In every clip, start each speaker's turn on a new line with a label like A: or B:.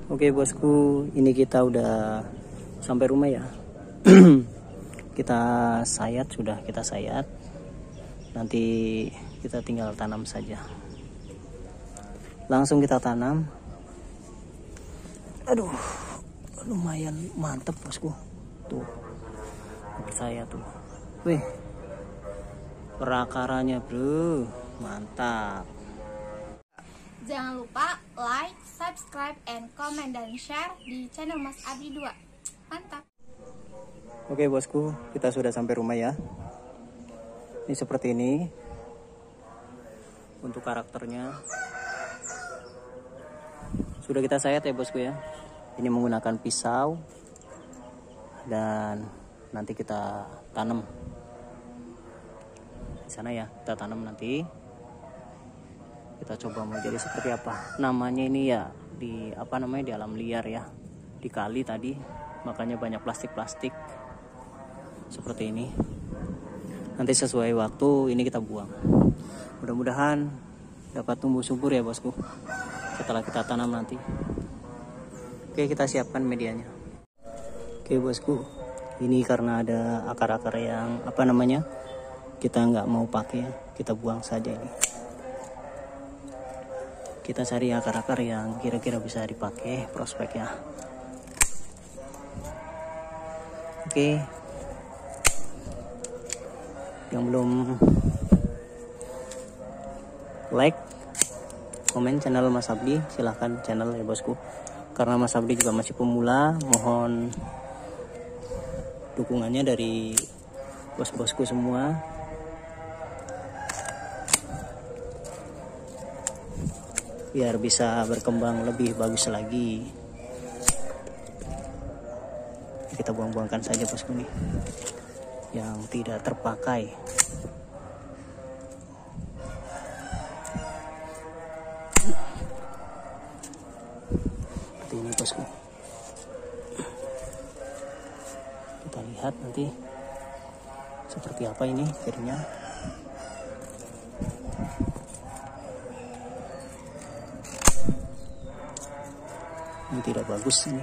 A: Oke bosku, ini kita udah sampai rumah ya. Kita sayat. Nanti kita tinggal tanam saja. Langsung kita tanam. Aduh, lumayan mantep bosku. Tuh, saya tuh. Wih, perakarannya bro, mantap.
B: Jangan lupa like, subscribe, and comment dan share di channel Mas Abdi 2. Mantap.
A: Oke bosku, kita sudah sampai rumah ya. Ini seperti ini untuk karakternya. Sudah kita sayat ya bosku ya. Ini menggunakan pisau dan nanti kita tanam di sana ya. Kita tanam nanti. Kita coba mau jadi seperti apa. Namanya ini ya di alam liar ya. Di kali tadi, makanya banyak plastik seperti ini. Nanti sesuai waktu ini kita buang. Mudah-mudahan dapat tumbuh subur ya bosku setelah kita tanam nanti. Oke, kita siapkan medianya. Oke bosku, ini karena ada akar-akar yang kita nggak mau pakai, kita buang saja ini. Kita cari akar-akar yang kira-kira bisa dipakai prospeknya. Oke, yang belum like, komen channel Mas Abdi, silahkan channel ya bosku. Karena Mas Abdi juga masih pemula, mohon dukungannya dari bos-bosku semua. Biar bisa berkembang lebih bagus lagi. Kita buang-buangkan saja bosku nih yang tidak terpakai. Seperti ini bosku. Kita lihat nanti seperti apa ini jadinya. Ini tidak bagus ini.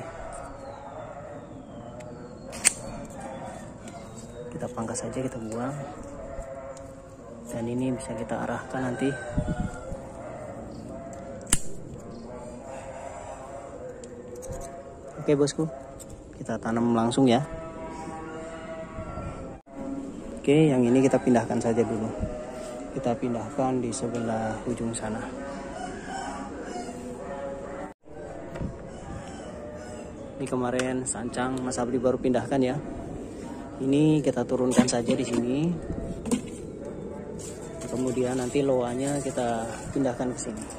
A: Kita pangkas saja, kita buang. Dan ini bisa kita arahkan nanti. Oke bosku, kita tanam langsung ya. Oke, yang ini kita pindahkan saja dulu. Kita pindahkan di sebelah ujung sana. Ini kemarin sancang Mas Abdi baru pindahkan ya. Ini kita turunkan saja di sini. Kemudian nanti loanya kita pindahkan ke sini.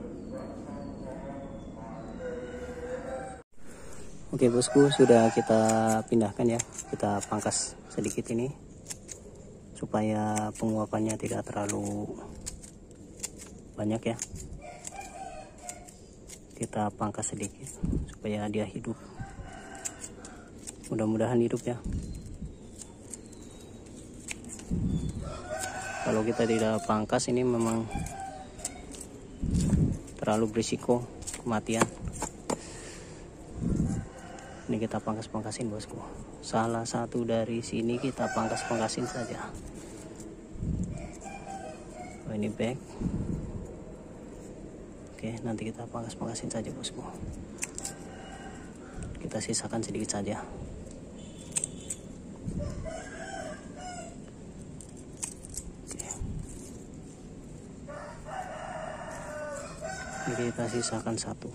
A: Oke bosku, sudah kita pindahkan ya. Kita pangkas sedikit ini supaya penguapannya tidak terlalu banyak ya. Kita pangkas sedikit supaya dia hidup. Mudah-mudahan hidup ya. Kalau kita tidak pangkas ini memang terlalu berisiko kematian. Ini kita pangkas-pangkasin bosku. Salah satu dari sini kita pangkas-pangkasin saja. Oh, ini back. Oke, nanti kita pangkas-pangkasin saja bosku. Kita sisakan sedikit saja. Jadi kita sisakan satu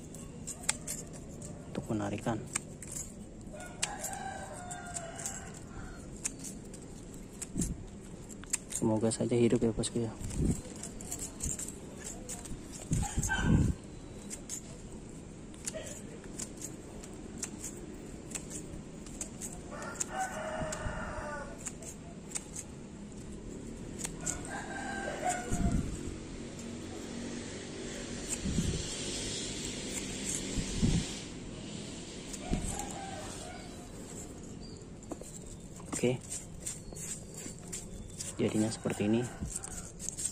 A: untuk menarikan. Semoga saja hidup ya bosku ya. Oke, jadinya seperti ini.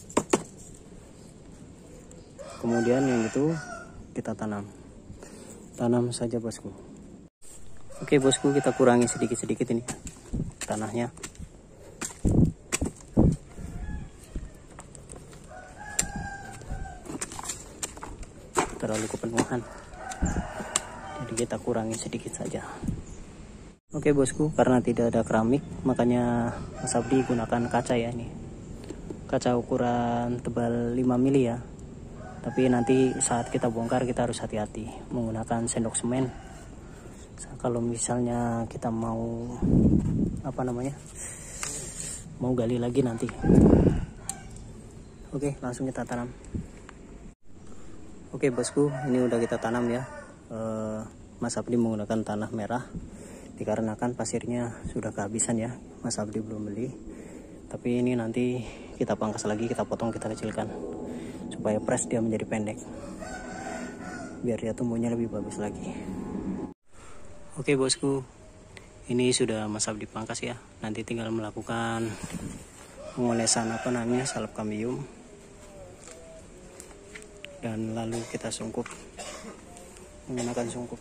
A: Kemudian yang itu kita tanam. tanam saja bosku. Oke bosku, kita kurangi sedikit-sedikit ini tanahnya. Terlalu kepenuhan, jadi kita kurangi sedikit saja. Oke bosku, karena tidak ada keramik makanya Mas Abdi gunakan kaca ya, ini kaca ukuran tebal 5 mili ya. Tapi nanti saat kita bongkar kita harus hati-hati menggunakan sendok semen. Kalau misalnya kita mau mau gali lagi nanti. Oke, langsung kita tanam. Oke bosku, ini udah kita tanam ya. Mas Abdi menggunakan tanah merah dikarenakan pasirnya sudah kehabisan ya. Mas Abdi belum beli. Tapi ini nanti kita pangkas lagi, kita potong, kita kecilkan supaya press dia menjadi pendek, biar dia tumbuhnya lebih bagus lagi. Oke bosku, ini sudah Mas Abdi pangkas ya. Nanti tinggal melakukan pengolesan salep kambium, dan lalu kita sungkup menggunakan sungkup.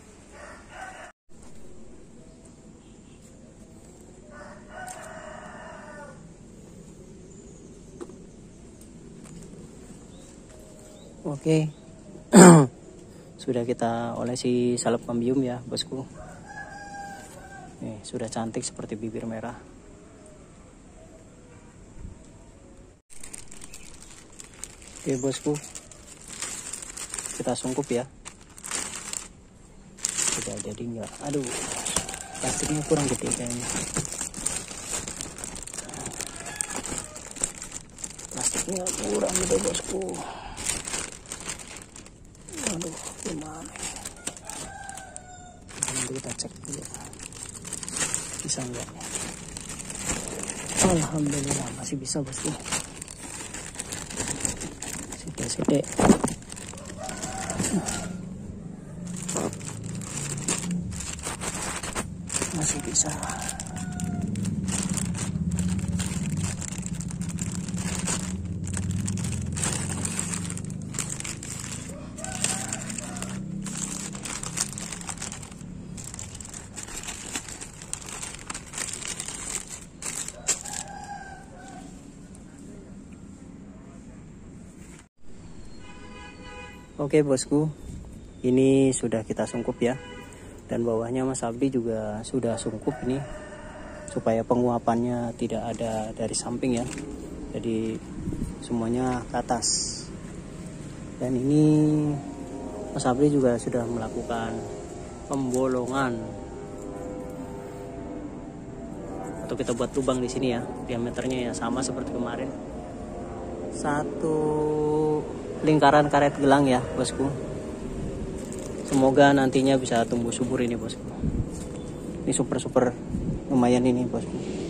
A: Oke. Sudah kita olesi salep kambium ya bosku. Nih, sudah cantik seperti bibir merah. Oke bosku, kita sungkup ya. Sudah jadi enggak? Aduh, plastiknya kurang gede kayaknya. Plastiknya kurang gede bosku. Aduh, gimana? Nanti kita cek dulu. Bisa enggak? Alhamdulillah masih bisa bosku. Sede. Masih bisa. Oke bosku, ini sudah kita sungkup ya, dan bawahnya Mas Abdi juga sudah sungkup ini supaya penguapannya tidak ada dari samping ya, jadi semuanya ke atas. Dan ini Mas Abdi juga sudah melakukan pembolongan, atau kita buat lubang di sini ya, diameternya ya sama seperti kemarin, satu lingkaran karet gelang ya bosku. Semoga nantinya bisa tumbuh subur ini bosku. Ini super lumayan ini bosku.